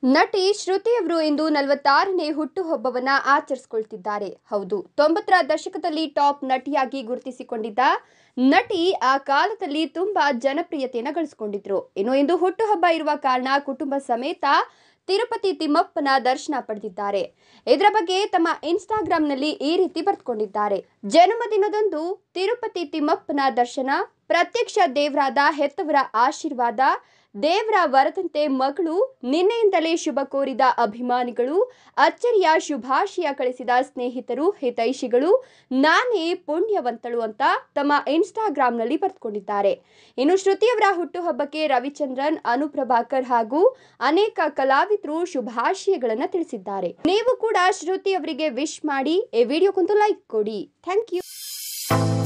ನಟಿ ಶ್ರುತಿ ಅವರು ಇಂದು 46ನೇ ಹುಟ್ಟುಹಬ್ಬವನ್ನ ಆಚರಿಸಿಕೊಳ್ತಿದ್ದಾರೆ. ಹೌದು, 90ರ ದಶಕದಲ್ಲಿ ಟಾಪ್ ನಟಿಯಾಗಿ ಗುರುತಿಸಿಕೊಂಡಿದ್ದ ನಟಿ ಆ ಕಾಲದಲ್ಲಿ ತುಂಬಾ ಜನಪ್ರಿಯತೆಯನ್ನು ಗಳಿಸಿಕೊಂಡಿದ್ರು. ಇಂದು ಹುಟ್ಟುಹಬ್ಬ ಇರುವ ಕಾರಣ ಕುಟುಂಬ ಸಮೇತ ತಿರುಪತಿ ತಿಮ್ಮಪ್ಪನ ದರ್ಶನ ಪಡೆದಿದ್ದಾರೆ. ಇದರ ಬಗ್ಗೆ ತಮ್ಮ ಇನ್ಸ್ಟಾಗ್ರಾಂನಲ್ಲಿ ಈ ರೀತಿ ಬರೆದುಕೊಂಡಿದ್ದಾರೆ. ಜನ್ಮದಿನದಂದು ತಿರುಪತಿ ತಿಮ್ಮಪ್ಪನ ದರ್ಶನ, ಪ್ರತ್ಯಕ್ಷ ದೇವರಾದ ಹೆತ್ತವರ ಆಶೀರ್ವಾದ, ದೇವರ ವರದಂತೆ ಮಗಳು, ನಿನ್ನೆಯಿಂದಲೇ ಶುಭ ಕೋರಿದ ಅಭಿಮಾನಿಗಳು, ಅಚ್ಚರಿಯ ಶುಭಾಶಯ ಕಳಿಸಿದ ಸ್ನೇಹಿತರು, ಹಿತೈಷಿಗಳು, ನಾನೇ ಪುಣ್ಯವಂತಳು ಅಂತ ತಮ್ಮ ಇನ್ಸ್ಟಾಗ್ರಾಂನಲ್ಲಿ ಬರೆದುಕೊಂಡಿದ್ದಾರೆ. ಇನ್ನು ಶ್ರುತಿಯವರ ಹುಟ್ಟುಹಬ್ಬಕ್ಕೆ ರವಿಚಂದ್ರನ್, ಅನುಪ್ರಭಾಕರ್ ಹಾಗೂ ಅನೇಕ ಕಲಾವಿದರು ಶುಭಾಶಯಗಳನ್ನು ತಿಳಿಸಿದ್ದಾರೆ. ನೀವು ಕೂಡ ಶ್ರುತಿ ಅವರಿಗೆ ವಿಶ್ ಮಾಡಿ ಈ ವಿಡಿಯೋಗೊಂದು ಲೈಕ್ ಕೊಡಿ. Thank you.